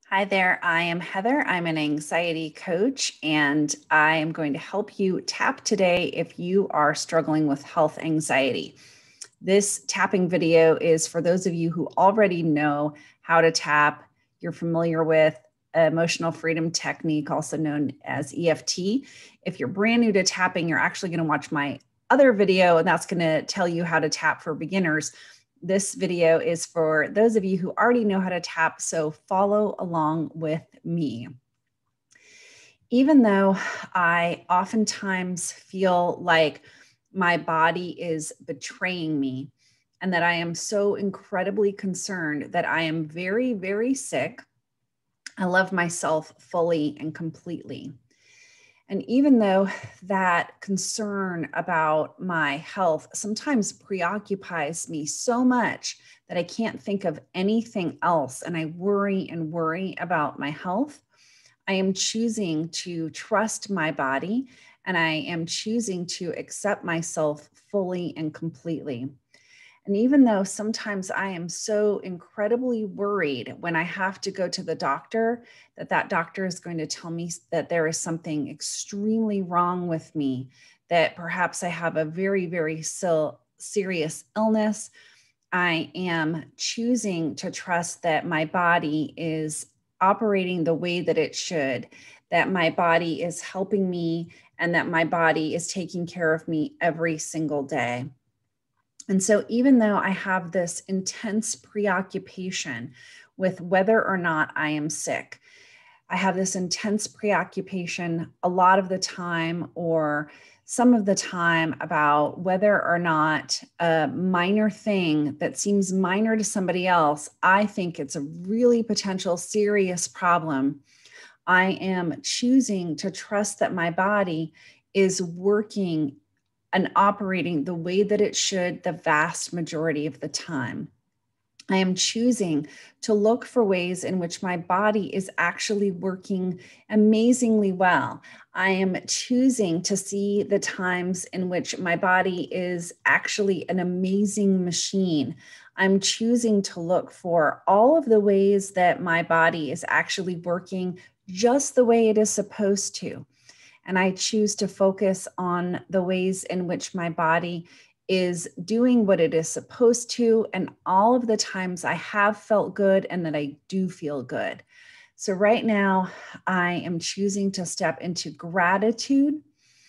Hi there, I am Heather. I'm an anxiety coach, and I am going to help you tap today if you are struggling with health anxiety. This tapping video is for those of you who already know how to tap. You're familiar with emotional freedom technique, also known as EFT. If you're brand new to tapping, you're actually going to watch my other video, and that's going to tell you how to tap for beginners. This video is for those of you who already know how to tap, so follow along with me. Even though I oftentimes feel like my body is betraying me and that I am so incredibly concerned that I am very, very sick, I love myself fully and completely. And even though that concern about my health sometimes preoccupies me so much that I can't think of anything else, and I worry and worry about my health, I am choosing to trust my body, and I am choosing to accept myself fully and completely. And even though sometimes I am so incredibly worried when I have to go to the doctor, that doctor is going to tell me that there is something extremely wrong with me, that perhaps I have a very, very serious illness, I am choosing to trust that my body is operating the way that it should, that my body is helping me, and that my body is taking care of me every single day. And so, even though I have this intense preoccupation with whether or not I am sick, I have this intense preoccupation a lot of the time, or some of the time, about whether or not a minor thing that seems minor to somebody else, I think it's a really potential serious problem. I am choosing to trust that my body is working and operating the way that it should the vast majority of the time. I am choosing to look for ways in which my body is actually working amazingly well. I am choosing to see the times in which my body is actually an amazing machine. I'm choosing to look for all of the ways that my body is actually working just the way it is supposed to. And I choose to focus on the ways in which my body is doing what it is supposed to, and all of the times I have felt good and that I do feel good. So right now, I am choosing to step into gratitude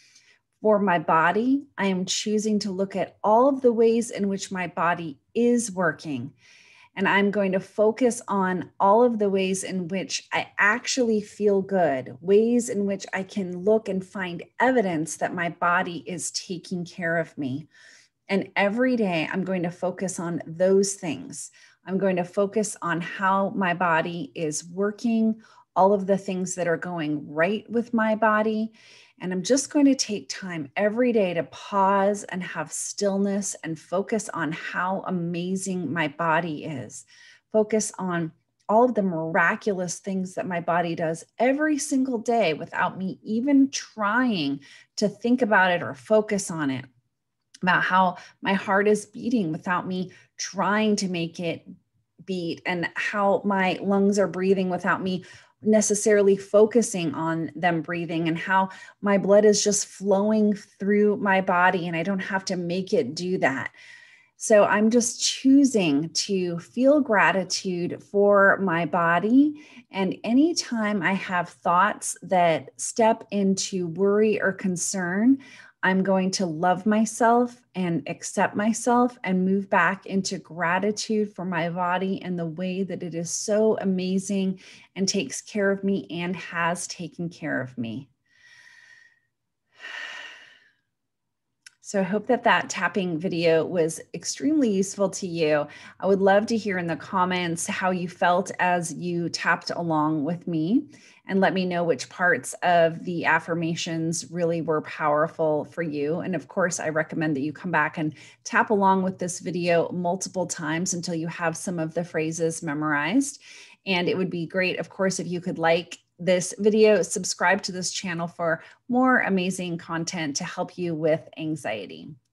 for my body. I am choosing to look at all of the ways in which my body is working. And I'm going to focus on all of the ways in which I actually feel good, ways in which I can look and find evidence that my body is taking care of me. And every day I'm going to focus on those things. I'm going to focus on how my body is working, all of the things that are going right with my body. And I'm just going to take time every day to pause and have stillness and focus on how amazing my body is. Focus on all of the miraculous things that my body does every single day without me even trying to think about it or focus on it. About how my heart is beating without me trying to make it beat, and how my lungs are breathing without me necessarily focusing on them breathing, and how my blood is just flowing through my body and I don't have to make it do that. So I'm just choosing to feel gratitude for my body. And anytime I have thoughts that step into worry or concern, I'm going to love myself and accept myself and move back into gratitude for my body and the way that it is so amazing and takes care of me and has taken care of me. So I hope that tapping video was extremely useful to you. I would love to hear in the comments how you felt as you tapped along with me, and let me know which parts of the affirmations really were powerful for you. And of course, I recommend that you come back and tap along with this video multiple times until you have some of the phrases memorized. And it would be great, of course, if you could like this video, subscribe to this channel for more amazing content to help you with anxiety.